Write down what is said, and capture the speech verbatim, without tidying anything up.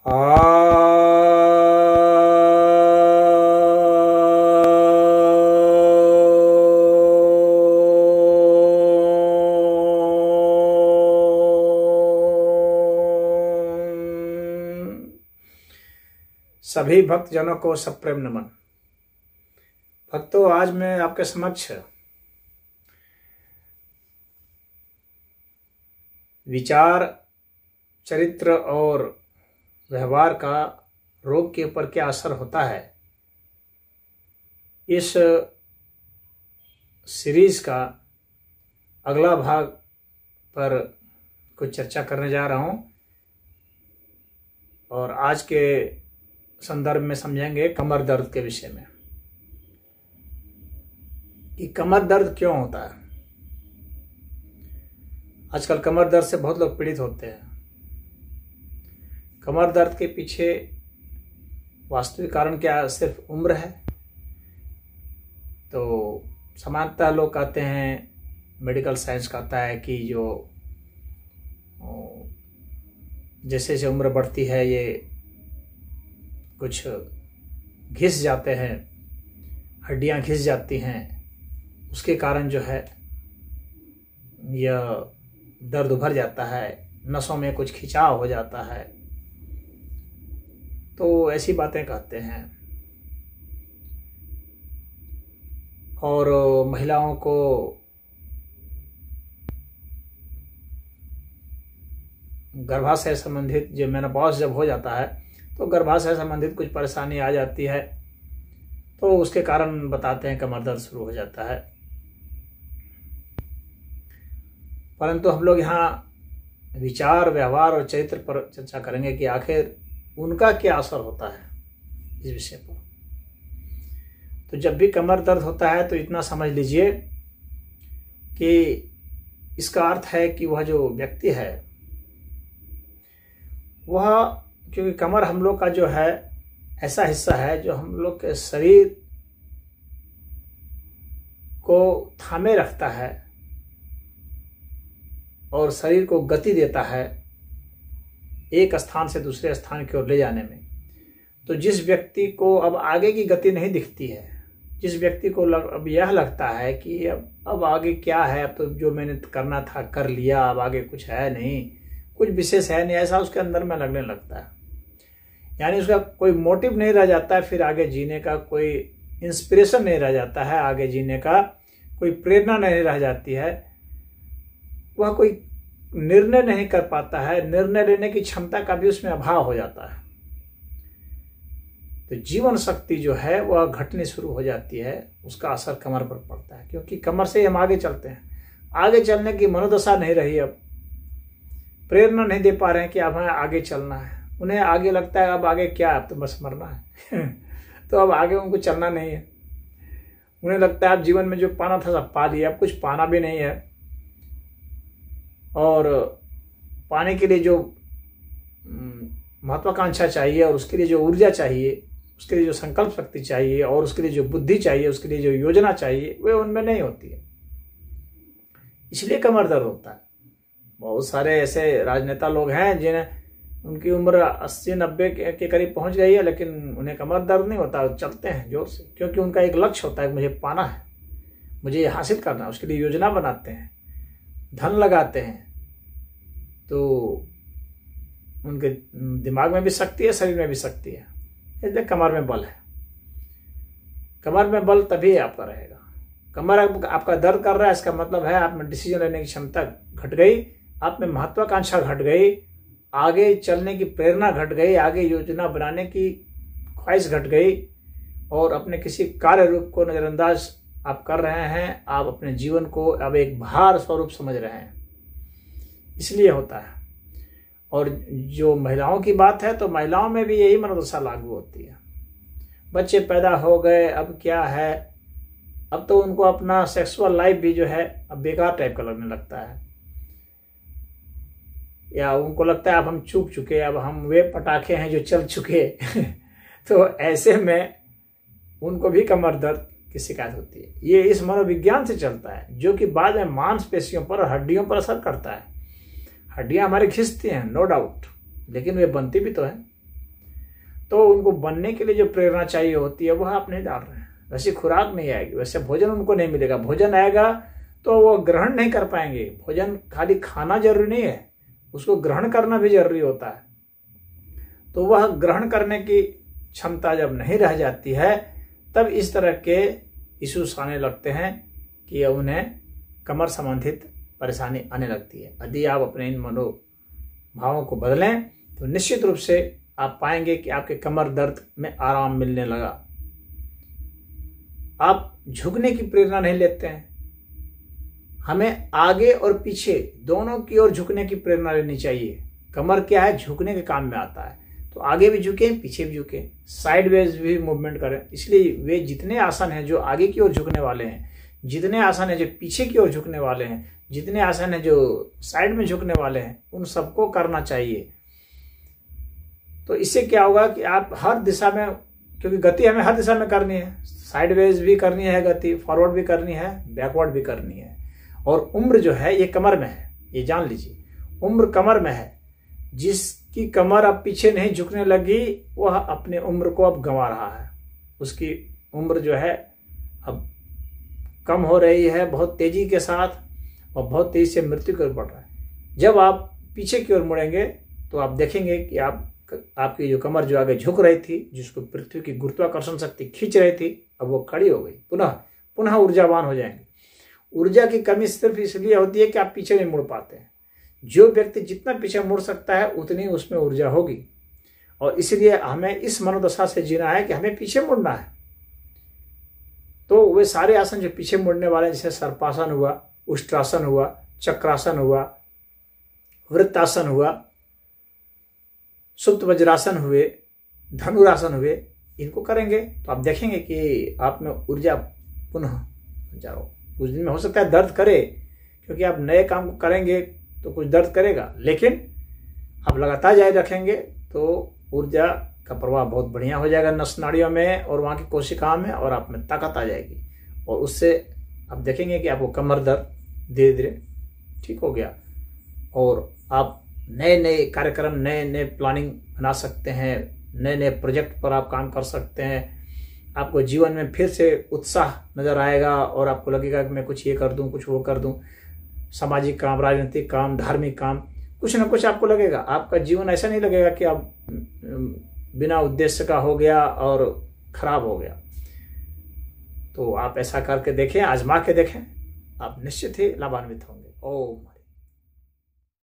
सभी भक्तजनों को सप्रेम नमन। भक्तों, आज मैं आपके समक्ष विचार, चरित्र और व्यवहार का रोग के ऊपर क्या असर होता है, इस सीरीज का अगला भाग पर कुछ चर्चा करने जा रहा हूं। और आज के संदर्भ में समझेंगे कमर दर्द के विषय में कि कमर दर्द क्यों होता है। आजकल कमर दर्द से बहुत लोग पीड़ित होते हैं। कमर दर्द के पीछे वास्तविक कारण क्या सिर्फ उम्र है? तो सामान्यतः लोग कहते हैं, मेडिकल साइंस कहता है कि जो जैसे जैसे उम्र बढ़ती है ये कुछ घिस जाते हैं, हड्डियां घिस जाती हैं, उसके कारण जो है यह दर्द उभर जाता है, नसों में कुछ खिंचाव हो जाता है। तो ऐसी बातें कहते हैं। और महिलाओं को गर्भाशय संबंधित जो मेनोपॉज जब हो जाता है तो गर्भाशय संबंधित कुछ परेशानी आ जाती है, तो उसके कारण बताते हैं कमर दर्द शुरू हो जाता है। परंतु हम लोग यहाँ विचार, व्यवहार और चरित्र पर चर्चा करेंगे कि आखिर उनका क्या असर होता है इस विषय पर। तो जब भी कमर दर्द होता है तो इतना समझ लीजिए कि इसका अर्थ है कि वह जो व्यक्ति है वह, क्योंकि कमर हम लोग का जो है ऐसा हिस्सा है जो हम लोग के शरीर को थामे रखता है और शरीर को गति देता है एक स्थान से दूसरे स्थान की ओर ले जाने में। तो जिस व्यक्ति को अब आगे की गति नहीं दिखती है, जिस व्यक्ति को लग, अब यह लगता है कि अब अब आगे क्या है, अब तो जो मैंने करना था कर लिया, अब आगे कुछ है नहीं, कुछ विशेष है नहीं, ऐसा उसके अंदर में लगने लगता है। यानी उसका कोई मोटिव नहीं रह जाता है, फिर आगे जीने का कोई इंस्पिरेशन नहीं रह जाता है, आगे जीने का कोई प्रेरणा नहीं रह जाती है, वह कोई निर्णय नहीं कर पाता है, निर्णय लेने की क्षमता का भी उसमें अभाव हो जाता है। तो जीवन शक्ति जो है वह घटनी शुरू हो जाती है, उसका असर कमर पर पड़ता है, क्योंकि कमर से हम आगे चलते हैं। आगे चलने की मनोदशा नहीं रही, अब प्रेरणा नहीं दे पा रहे हैं कि अब हमें आगे चलना है। उन्हें आगे लगता है अब आगे क्या, अब तो बस मरना है तो अब आगे उनको चलना नहीं है। उन्हें लगता है अब जीवन में जो पाना था सब पा लिया, अब कुछ पाना भी नहीं है। और पाने के लिए जो महत्वाकांक्षा चाहिए और उसके लिए जो ऊर्जा चाहिए, उसके लिए जो संकल्प शक्ति चाहिए और उसके लिए जो बुद्धि चाहिए, उसके लिए जो योजना चाहिए, वे उनमें नहीं होती है। इसलिए कमर दर्द होता है। बहुत सारे ऐसे राजनेता लोग हैं जिन्हें उनकी उम्र अस्सी नब्बे के करीब पहुंच गई है, लेकिन उन्हें कमर दर्द नहीं होता, चलते हैं जोर से, क्योंकि उनका एक लक्ष्य होता है, मुझे पाना है, मुझे ये हासिल करना है। उसके लिए योजना बनाते हैं, धन लगाते हैं, तो उनके दिमाग में भी शक्ति है, शरीर में भी शक्ति है, इसलिए कमर में बल है। कमर में बल तभी आपका रहेगा। कमर आपका दर्द कर रहा है, इसका मतलब है आप में डिसीजन लेने की क्षमता घट गई, आप में महत्वाकांक्षा घट गई, आगे चलने की प्रेरणा घट गई, आगे योजना बनाने की ख्वाहिश घट गई, और अपने किसी कार्य रूप को नजरअंदाज आप कर रहे हैं। आप अपने जीवन को अब एक भार स्वरूप समझ रहे हैं, इसलिए होता है। और जो महिलाओं की बात है, तो महिलाओं में भी यही मनोदशा लागू होती है। बच्चे पैदा हो गए, अब क्या है, अब तो उनको अपना सेक्सुअल लाइफ भी जो है अब बेकार टाइप का लगने लगता है, या उनको लगता है अब हम चूक चुके, अब हम वे पटाखे हैं जो चल चुके तो ऐसे में उनको भी कमर दर्द की शिकायत होती है। ये इस मनोविज्ञान से चलता है, जो कि बाद में मांसपेशियों पर और हड्डियों पर असर करता है। हड्डियां हमारी खिंचती हैं, नो डाउट, लेकिन वे बनती भी तो हैं। तो उनको बनने के लिए जो प्रेरणा चाहिए होती है वह आप नहीं डाल रहे हैं। वैसी खुराक नहीं आएगी, वैसे भोजन उनको नहीं मिलेगा। भोजन आएगा तो वो ग्रहण नहीं कर पाएंगे। भोजन खाली खाना जरूरी नहीं है, उसको ग्रहण करना भी जरूरी होता है। तो वह ग्रहण करने की क्षमता जब नहीं रह जाती है तब इस तरह के इश्यूज आने लगते हैं कि उन्हें कमर संबंधित परेशानी आने लगती है। यदि आप अपने इन मनोभावों को बदलें तो निश्चित रूप से आप पाएंगे कि आपके कमर दर्द में आराम मिलने लगा। आप झुकने की प्रेरणा नहीं लेते हैं। हमें आगे और पीछे दोनों की ओर झुकने की प्रेरणा लेनी चाहिए। कमर क्या है, झुकने के काम में आता है। तो आगे भी झुके, पीछे भी झुके, साइडवेज भी मूवमेंट करें। इसलिए वे जितने आसन हैं जो आगे की ओर झुकने वाले हैं, जितने आसन हैं जो पीछे की ओर झुकने वाले हैं, जितने आसन हैं जो साइड में झुकने वाले हैं, उन सबको करना चाहिए। तो इससे क्या होगा कि आप हर दिशा में, क्योंकि गति हमें हर दिशा में करनी है, साइडवेज भी करनी है गति, फॉरवर्ड भी करनी है, बैकवर्ड भी करनी है। और उम्र जो है ये कमर में है, ये जान लीजिए, उम्र कमर में है। जिसकी कमर अब पीछे नहीं झुकने लगी वह अपने उम्र को अब गंवा रहा है। उसकी उम्र जो है अब कम हो रही है बहुत तेजी के साथ, और बहुत तेजी से मृत्यु की ओर बढ़ रहा है। जब आप पीछे की ओर मुड़ेंगे तो आप देखेंगे कि आप आपकी जो कमर जो आगे झुक रही थी, जिसको पृथ्वी की गुरुत्वाकर्षण शक्ति खींच रही थी, अब वो खड़ी हो गई, पुनः पुनः ऊर्जावान हो जाएंगे। ऊर्जा की कमी सिर्फ इसलिए होती है कि आप पीछे नहीं मुड़ पाते हैं। जो व्यक्ति जितना पीछे मुड़ सकता है उतनी उसमें ऊर्जा होगी, और इसलिए हमें इस मनोदशा से जीना है कि हमें पीछे मुड़ना है। तो वे सारे आसन जो पीछे मुड़ने वाले, जैसे सर्पासन हुआ, उष्ट्रासन हुआ, चक्रासन हुआ, वृत्तासन हुआ, सुप्त वज्रासन हुए, धनुरासन हुए, इनको करेंगे तो आप देखेंगे कि आप में ऊर्जा पुनः जाओ। कुछ दिन में हो सकता है दर्द करे, क्योंकि आप नए काम को करेंगे तो कुछ दर्द करेगा, लेकिन आप लगातार जारी रखेंगे तो ऊर्जा का प्रभाव बहुत बढ़िया हो जाएगा नस नाड़ियों में और वहाँ की कोशिकाओं में, और आप में ताकत आ जाएगी। और उससे आप देखेंगे कि आपको कमर दर्द धीरे धीरे ठीक हो गया, और आप नए नए कार्यक्रम, नए नए प्लानिंग बना सकते हैं, नए नए प्रोजेक्ट पर आप काम कर सकते हैं। आपको जीवन में फिर से उत्साह नजर आएगा और आपको लगेगा कि मैं कुछ ये कर दूं, कुछ वो कर दूं, सामाजिक काम, राजनीतिक काम, धार्मिक काम, कुछ ना कुछ आपको लगेगा। आपका जीवन ऐसा नहीं लगेगा कि आप बिना उद्देश्य का हो गया और खराब हो गया। तो आप ऐसा करके देखें, आजमा के देखें, आप निश्चित ही लाभान्वित होंगे। ओम।